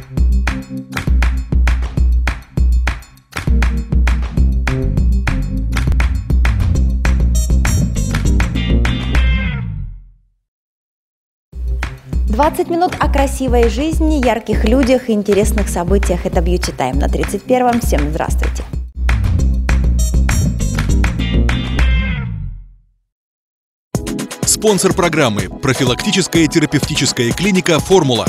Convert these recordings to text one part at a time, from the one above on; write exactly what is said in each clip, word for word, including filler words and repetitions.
двадцать минут о красивой жизни, ярких людях и интересных событиях. Это Beauty Time на тридцать первом. Всем здравствуйте! Спонсор программы – профилактическая терапевтическая клиника «Формула».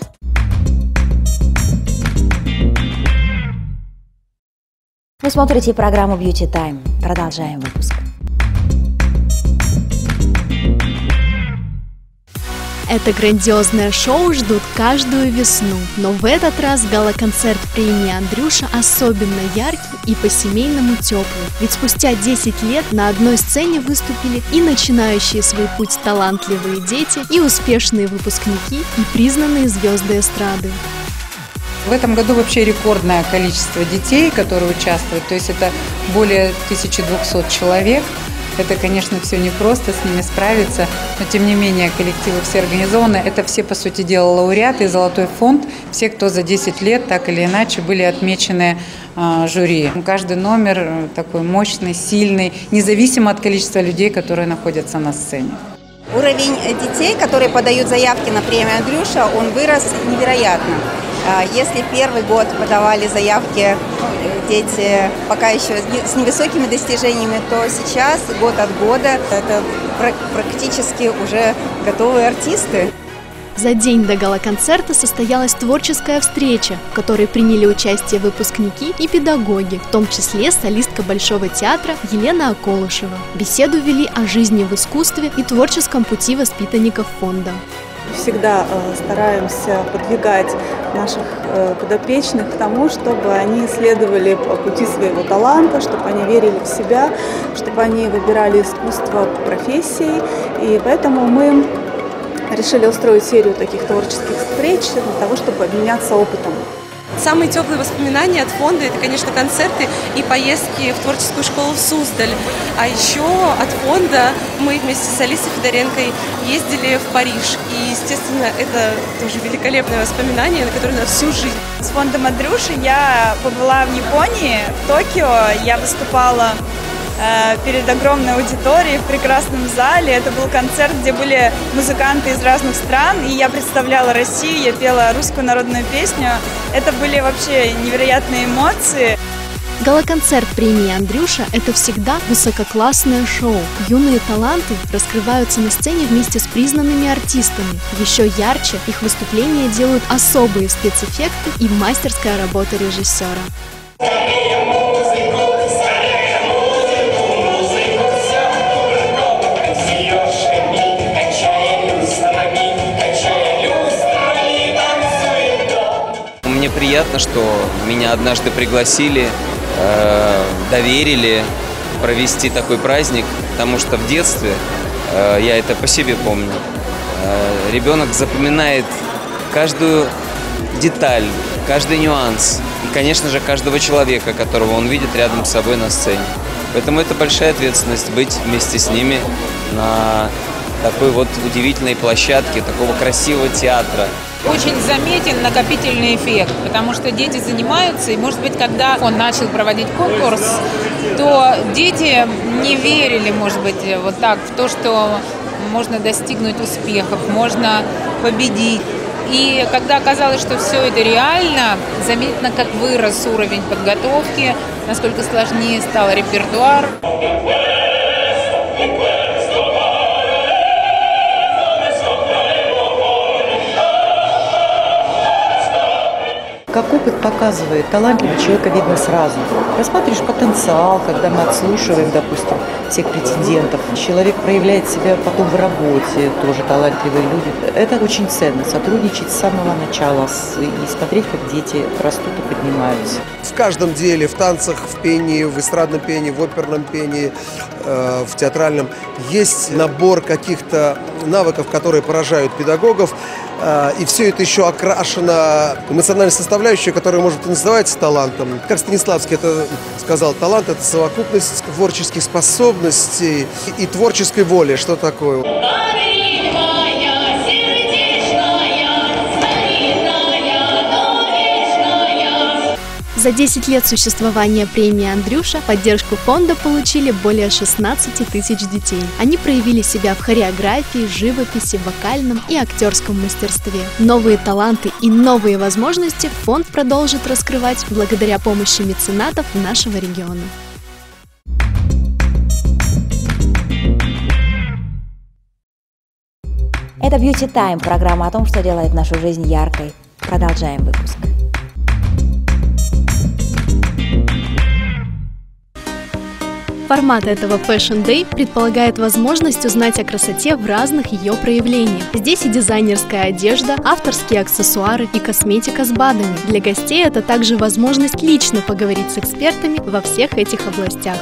Вы смотрите программу Beauty Time. Продолжаем выпуск. Это грандиозное шоу ждут каждую весну, но в этот раз гала-концерт премии «Андрюша» особенно яркий и по-семейному теплый. Ведь спустя десять лет на одной сцене выступили и начинающие свой путь талантливые дети, и успешные выпускники, и признанные звезды эстрады. В этом году вообще рекордное количество детей, которые участвуют, то есть это более тысячи двухсот человек. Это, конечно, все непросто, с ними справиться, но, тем не менее, коллективы все организованы. Это все, по сути дела, лауреаты и «Золотой фонд», все, кто за десять лет так или иначе были отмечены э, жюри. Каждый номер такой мощный, сильный, независимо от количества людей, которые находятся на сцене. Уровень детей, которые подают заявки на премию «Андрюша», он вырос невероятно. Если первый год подавали заявки дети пока еще с невысокими достижениями, то сейчас год от года это практически уже готовые артисты. За день до гала-концерта состоялась творческая встреча, в которой приняли участие выпускники и педагоги, в том числе солистка Большого театра Елена Околышева. Беседу вели о жизни в искусстве и творческом пути воспитанников фонда. Всегда э, стараемся подвигать наших э, подопечных к тому, чтобы они следовали по пути своего таланта, чтобы они верили в себя, чтобы они выбирали искусство профессией. И поэтому мы решили устроить серию таких творческих встреч для того, чтобы обменяться опытом. Самые теплые воспоминания от фонда – это, конечно, концерты и поездки в творческую школу в Суздаль. А еще от фонда мы вместе с Алисой Федоренко ездили в Париж. И, естественно, это тоже великолепное воспоминание, на которое на всю жизнь. С фондом «Андрюши» я побыла в Японии, в Токио. Я выступала перед огромной аудиторией в прекрасном зале. Это был концерт, где были музыканты из разных стран, и я представляла Россию, я пела русскую народную песню. Это были вообще невероятные эмоции. Гала-концерт премии «Андрюша» – это всегда высококлассное шоу. Юные таланты раскрываются на сцене вместе с признанными артистами. Еще ярче их выступления делают особые спецэффекты и мастерская работа режиссера. Мне приятно, что меня однажды пригласили, э, доверили провести такой праздник, потому что в детстве, э, я это по себе помню, э, ребенок запоминает каждую деталь, каждый нюанс и, конечно же, каждого человека, которого он видит рядом с собой на сцене. Поэтому это большая ответственность быть вместе с ними на такой вот удивительной площадке, такого красивого театра. Очень заметен накопительный эффект, потому что дети занимаются, и, может быть, когда он начал проводить конкурс, то дети не верили, может быть, вот так в то, что можно достигнуть успехов, можно победить. И когда оказалось, что все это реально, заметно, как вырос уровень подготовки, насколько сложнее стал репертуар. Как опыт показывает, талантливого человека видно сразу. Рассматриваешь потенциал, когда мы отслушиваем, допустим, всех претендентов. Человек проявляет себя потом в работе, тоже талантливые люди. Это очень ценно, сотрудничать с самого начала и смотреть, как дети растут и поднимаются. В каждом деле, в танцах, в пении, в эстрадном пении, в оперном пении, э, в театральном, есть набор каких-то навыков, которые поражают педагогов. И все это еще окрашено эмоциональной составляющей, которая может и называться талантом. Как Станиславский это сказал, талант – это совокупность творческих способностей и творческой воли. Что такое? За десять лет существования премии «Андрюша» поддержку фонда получили более шестнадцати тысяч детей. Они проявили себя в хореографии, живописи, вокальном и актерском мастерстве. Новые таланты и новые возможности фонд продолжит раскрывать благодаря помощи меценатов нашего региона. Это Beauty Time, программа о том, что делает нашу жизнь яркой. Продолжаем выпуск. Формат этого Fashion Day предполагает возможность узнать о красоте в разных ее проявлениях. Здесь и дизайнерская одежда, авторские аксессуары и косметика с БАДами. Для гостей это также возможность лично поговорить с экспертами во всех этих областях.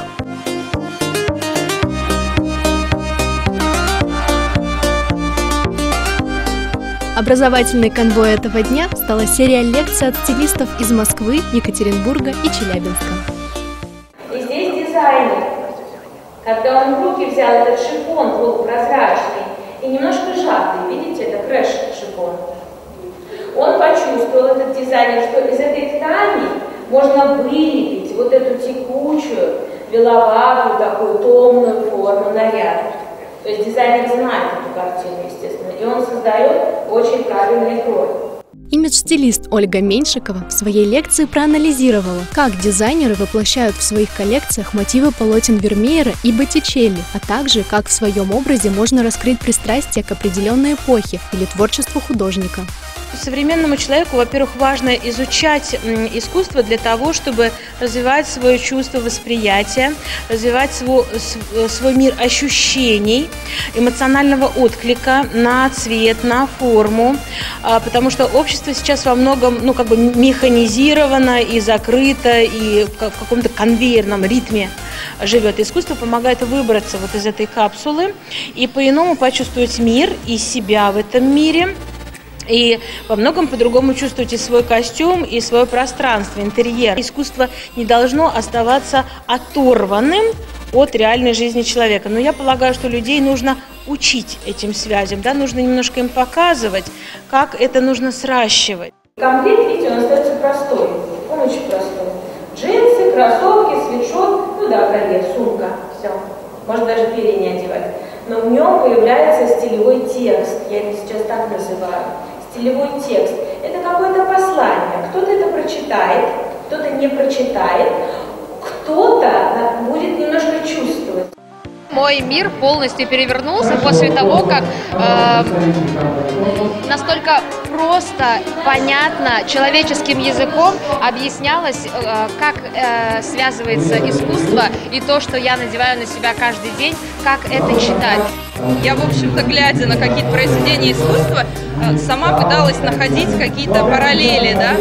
Образовательной конвой этого дня стала серия лекций от стилистов из Москвы, Екатеринбурга и Челябинска. И здесь дизайнер. Когда он в руки взял этот шифон полупрозрачный и немножко сжатый, видите, это крэш-шифон, он почувствовал, этот дизайнер, что из этой ткани можно вылепить вот эту текучую, беловатую, такую томную форму наряда. То есть дизайнер знает эту картину, естественно, и он создает очень правильный крой. Имидж-стилист Ольга Меньшикова в своей лекции проанализировала, как дизайнеры воплощают в своих коллекциях мотивы полотен Вермеера и Боттичелли, а также как в своем образе можно раскрыть пристрастие к определенной эпохе или творчеству художника. Современному человеку, во-первых, важно изучать искусство для того, чтобы развивать свое чувство восприятия, развивать свой, свой мир ощущений, эмоционального отклика на цвет, на форму, потому что общество сейчас во многом, ну, как бы механизировано и закрыто, и в каком-то конвейерном ритме живет. Искусство помогает выбраться вот из этой капсулы и по-иному почувствовать мир и себя в этом мире. И во многом по-другому чувствуете свой костюм и свое пространство, интерьер. Искусство не должно оставаться оторванным от реальной жизни человека. Но я полагаю, что людей нужно учить этим связям, да? Нужно немножко им показывать, как это нужно сращивать. Комплект, видите, он остается простой, он очень простой. Джинсы, кроссовки, свитшот, ну да, карьер, сумка, все. Можно даже перья не одевать. Но в нем появляется стилевой текст, я это сейчас так называю. Стилевой текст. Это какое-то послание. Кто-то это прочитает, кто-то не прочитает, кто-то будет немножко чувствовать. Мой мир полностью перевернулся после того, как э, настолько просто, понятно, человеческим языком объяснялось, э, как э, связывается искусство и то, что я надеваю на себя каждый день, как это читать. Я, в общем-то, глядя на какие-то произведения искусства, сама пыталась находить какие-то параллели, да.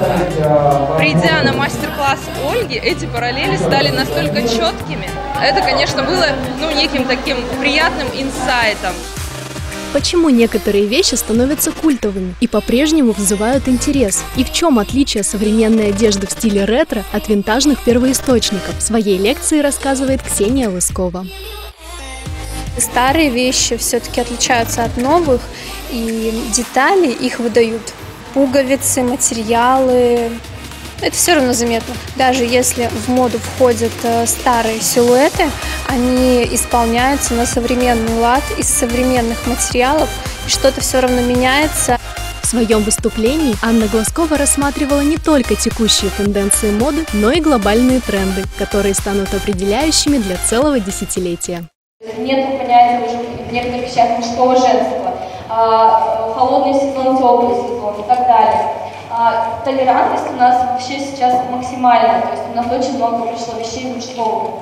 Придя на мастер-класс Ольги, эти параллели стали настолько четкими. Это, конечно, было, ну, неким таким приятным инсайтом. Почему некоторые вещи становятся культовыми и по-прежнему вызывают интерес? И в чем отличие современной одежды в стиле ретро от винтажных первоисточников? В своей лекции рассказывает Ксения Лыскова. Старые вещи все-таки отличаются от новых, и детали их выдают. Пуговицы, материалы. Это все равно заметно. Даже если в моду входят старые силуэты, они исполняются на современный лад из современных материалов, и что-то все равно меняется. В своем выступлении Анна Глазкова рассматривала не только текущие тенденции моды, но и глобальные тренды, которые станут определяющими для целого десятилетия. Нет понятия уже в некоторых вещах мужского женства, холодный сезон, теплый сезон и так далее. Толерантность у нас вообще сейчас максимальная, то есть у нас очень много пришло вещей мужского.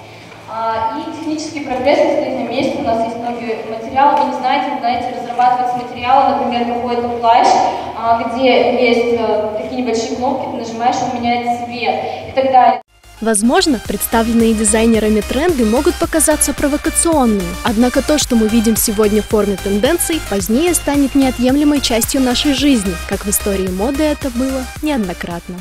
И технический прогресс не стоит на месте, у нас есть многие материалы, вы не знаете, вы знаете, разрабатывать материалы, например, какой-то плащ, где есть такие небольшие кнопки, ты нажимаешь, он меняет цвет и так далее. Возможно, представленные дизайнерами тренды могут показаться провокационными, однако то, что мы видим сегодня в форме тенденций, позднее станет неотъемлемой частью нашей жизни, как в истории моды это было неоднократно.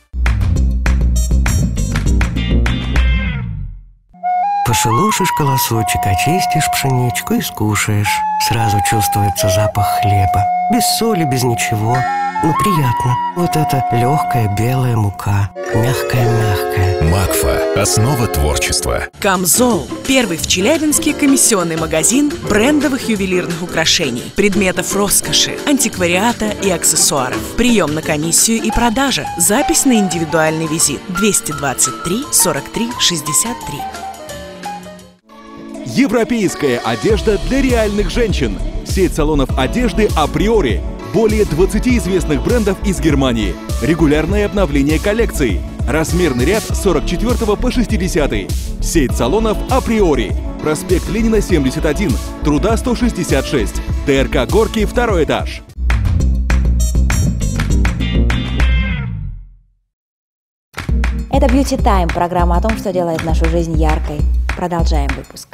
Пошелушишь колосочек, очистишь пшеничку и скушаешь. Сразу чувствуется запах хлеба. Без соли, без ничего. Ну, приятно. Вот это легкая белая мука. Мягкая-мягкая. Макфа. Основа творчества. Камзол. Первый в Челябинске комиссионный магазин брендовых ювелирных украшений, предметов роскоши, антиквариата и аксессуаров. Прием на комиссию и продажа. Запись на индивидуальный визит. двести двадцать три сорок три шестьдесят три. Европейская одежда для реальных женщин. Сеть салонов одежды «Априори». Более двадцати известных брендов из Германии. Регулярное обновление коллекций. Размерный ряд с сорок четвёртого по шестидесятый. Сеть салонов «Априори». Проспект Ленина, семьдесят один. Труда, сто шестьдесят шесть. ТРК «Горки», второй этаж. Это Beauty Time, программа о том, что делает нашу жизнь яркой. Продолжаем выпуск.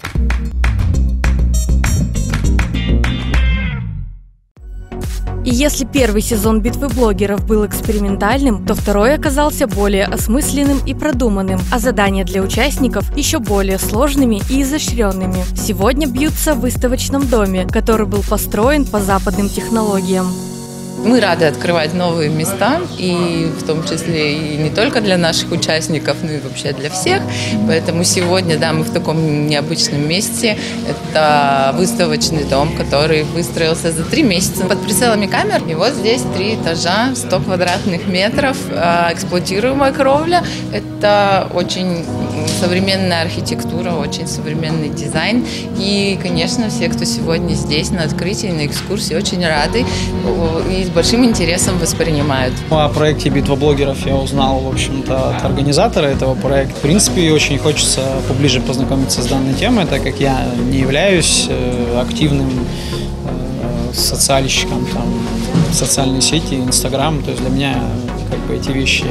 И если первый сезон «Битвы блогеров» был экспериментальным, то второй оказался более осмысленным и продуманным, а задания для участников еще более сложными и изощренными. Сегодня бьются в выставочном доме, который был построен по западным технологиям. Мы рады открывать новые места, и в том числе и не только для наших участников, но и вообще для всех. Поэтому сегодня, да, мы в таком необычном месте. Это выставочный дом, который выстроился за три месяца под прицелами камер. И вот здесь три этажа, сто квадратных метров, эксплуатируемая кровля. Это очень современная архитектура, очень современный дизайн. И, конечно, все, кто сегодня здесь на открытии, на экскурсии, очень рады и с большим интересом воспринимают. О проекте «Битва блогеров» я узнал, в общем-то, от организатора этого проекта. В принципе, очень хочется поближе познакомиться с данной темой, так как я не являюсь активным социальщиком, там, социальной сети, Инстаграм. То есть для меня как бы эти вещи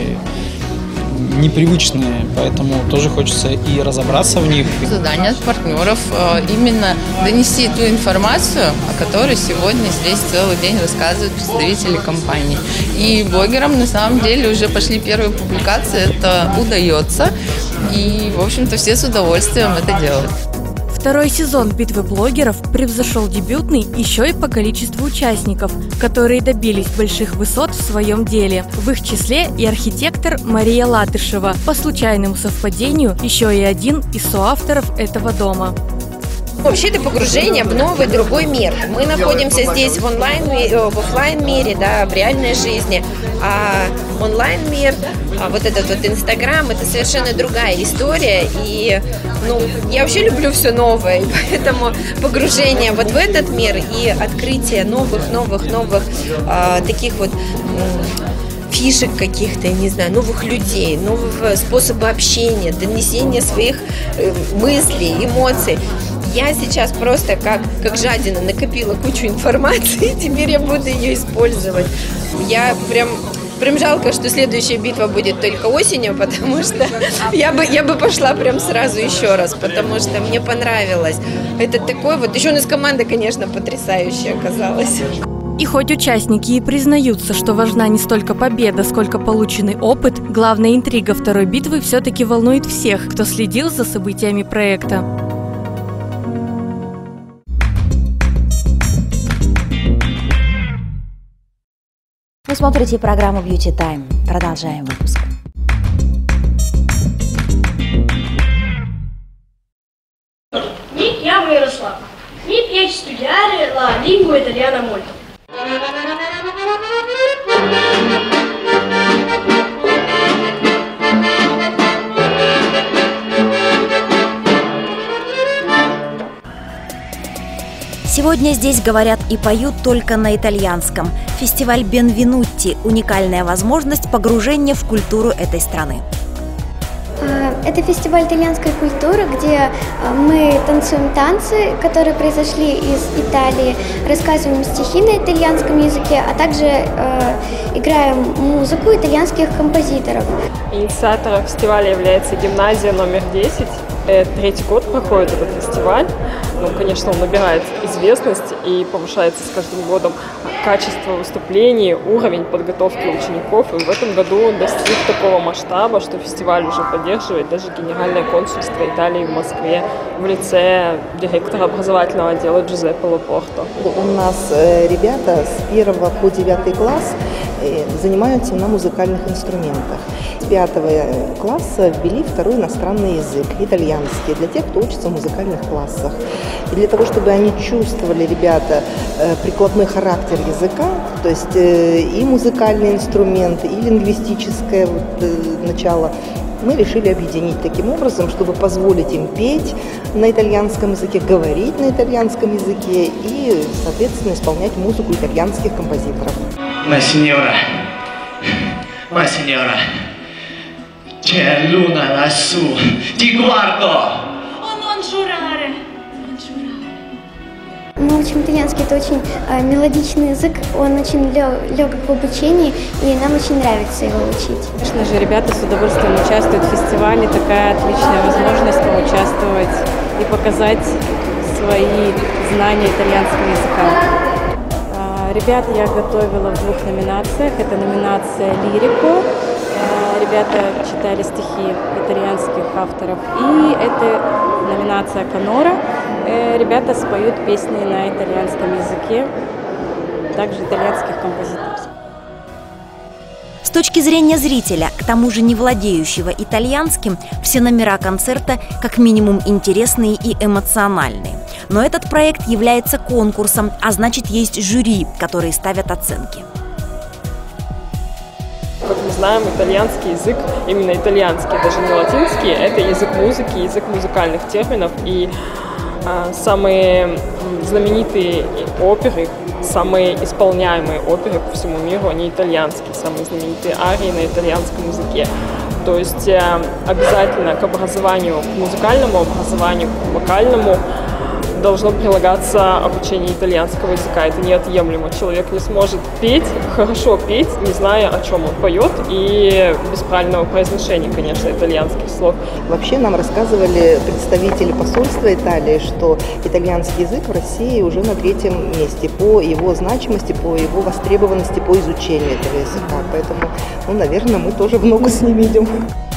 непривычные, поэтому тоже хочется и разобраться в них. Задание от партнеров именно донести ту информацию, о которой сегодня здесь целый день рассказывают представители компании. И блогерам на самом деле уже пошли первые публикации, это удается, и в общем-то все с удовольствием это делают. Второй сезон «Битвы блогеров» превзошел дебютный еще и по количеству участников, которые добились больших высот в своем деле. В их числе и архитектор Мария Латышева, по случайному совпадению еще и один из соавторов этого дома. Вообще это погружение в новый, другой мир. Мы находимся здесь в онлайн, в офлайн мире, да, в реальной жизни, а онлайн мир, а вот этот вот Инстаграм, это совершенно другая история. И ну, я вообще люблю все новое, поэтому погружение вот в этот мир и открытие новых, новых, новых а, таких вот фишек каких-то, не знаю, новых людей, нового способа общения, донесения своих э, мыслей, эмоций. Я сейчас просто как, как жадина накопила кучу информации, и теперь я буду ее использовать. Я прям, прям жалко, что следующая битва будет только осенью, потому что я бы, я бы пошла прям сразу еще раз, потому что мне понравилось. Это такой вот, еще у нас команда, конечно, потрясающая оказалась. И хоть участники и признаются, что важна не столько победа, сколько полученный опыт, главная интрига второй битвы все-таки волнует всех, кто следил за событиями проекта. Вы смотрите программу Beauty Time. Продолжаем выпуск. Mi chiamo Jaroslava. Mi piace studiare la lingua italiana molto. Сегодня здесь говорят и поют только на итальянском. Фестиваль Бенвенутти – уникальная возможность погружения в культуру этой страны. Это фестиваль итальянской культуры, где мы танцуем танцы, которые произошли из Италии, рассказываем стихи на итальянском языке, а также э, играем музыку итальянских композиторов. Инициатором фестиваля является гимназия номер десять. Третий год проходит этот фестиваль. Ну, конечно, он набирает известность и повышается с каждым годом качество выступлений, уровень подготовки учеников. И в этом году он достиг такого масштаба, что фестиваль уже поддерживает даже Генеральное консульство Италии в Москве в лице директора образовательного отдела Джузеппе Лапорто. У нас ребята с первого по девятый класс занимаются на музыкальных инструментах. С пятого класса ввели второй иностранный язык, итальянский, для тех, кто учится в музыкальных классах. И для того, чтобы они чувствовали, ребята, прикладной характер языка, то есть и музыкальный инструмент, и лингвистическое вот, начало, мы решили объединить таким образом, чтобы позволить им петь на итальянском языке, говорить на итальянском языке и, соответственно, исполнять музыку итальянских композиторов. Ma signora, ma signora, c'è luna lassù, ti guardo! Oh, non giurare, non giurare. Мы учим итальянский, это очень э, мелодичный язык, он очень легок в обучении, и нам очень нравится его учить. Конечно же, ребята с удовольствием участвуют в фестивале, такая отличная возможность поучаствовать и показать свои знания итальянского языка. Ребят я готовила в двух номинациях. Это номинация «Лирику». Ребята читали стихи итальянских авторов. И это номинация «Канора». Ребята споют песни на итальянском языке, также итальянских композиторов. С точки зрения зрителя, к тому же не владеющего итальянским, все номера концерта как минимум интересные и эмоциональные. Но этот проект является конкурсом, а значит, есть жюри, которые ставят оценки. Как мы знаем, итальянский язык, именно итальянский, даже не латинский, это язык музыки, язык музыкальных терминов. И а, самые знаменитые оперы, самые исполняемые оперы по всему миру, они итальянские, самые знаменитые арии на итальянском языке. То есть э, обязательно к образованию, к музыкальному образованию, к вокальному должно прилагаться обучение итальянского языка. Это неотъемлемо. Человек не сможет петь, хорошо петь, не зная, о чем он поет, и без правильного произношения, конечно, итальянских слов. Вообще нам рассказывали представители посольства Италии, что итальянский язык в России уже на третьем месте по его значимости, по его востребованности, по изучению этого языка. Поэтому, ну, наверное, мы тоже в ногу с ним идем.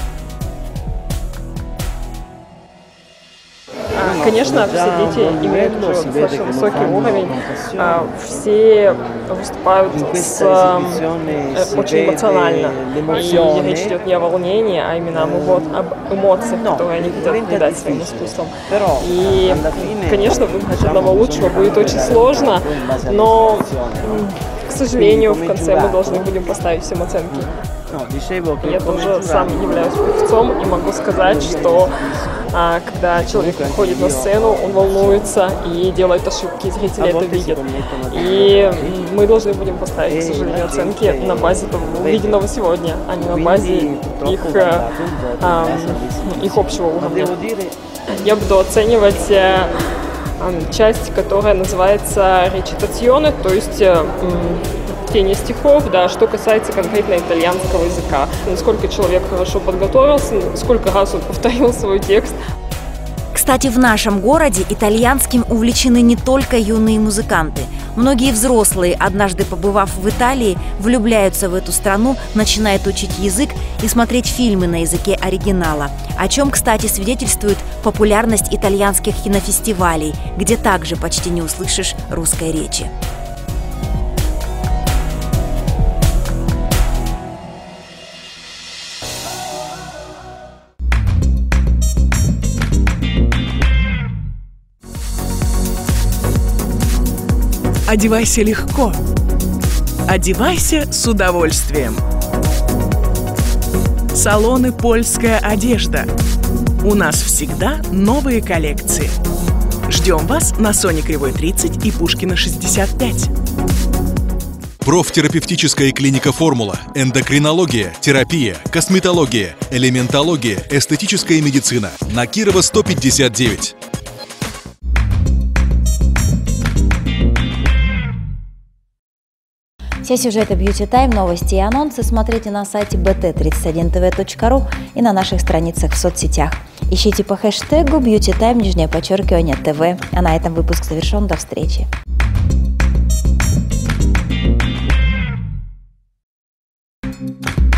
Конечно, все дети имеют достаточно высокий уровень, все выступают с, э, очень эмоционально. И речь идет не о волнении, а именно об эмоциях, которые они хотят передать своим искусством. И, конечно, выбрать одного лучшего будет очень сложно, но, к сожалению, в конце мы должны будем поставить всем оценки. Я тоже сам являюсь певцом и могу сказать, что а, когда человек приходит на сцену, он волнуется и делает ошибки, зрители это видят. И мы должны будем поставить, к сожалению, оценки на базе того увиденного сегодня, а не на базе их, а, их общего уровня. Я буду оценивать а, часть, которая называется речитационе, то есть чтение стихов, да, что касается конкретно итальянского языка. Насколько человек хорошо подготовился, сколько раз он повторил свой текст. Кстати, в нашем городе итальянским увлечены не только юные музыканты. Многие взрослые, однажды побывав в Италии, влюбляются в эту страну, начинают учить язык и смотреть фильмы на языке оригинала. О чем, кстати, свидетельствует популярность итальянских кинофестивалей, где также почти не услышишь русской речи. Одевайся легко. Одевайся с удовольствием. Салоны «Польская одежда». У нас всегда новые коллекции. Ждем вас на Соне Кривой тридцать и Пушкина шестьдесят пять. Профтерапевтическая клиника «Формула», эндокринология, терапия, косметология, элементология, эстетическая медицина. На Кирова сто пятьдесят девять. Все сюжеты Beauty Time, новости и анонсы смотрите на сайте би ти тридцать один тэ вэ точка ру и на наших страницах в соцсетях. Ищите по хэштегу Beauty Time, нижнее подчеркивание ТВ. А на этом выпуск завершен. До встречи. Thank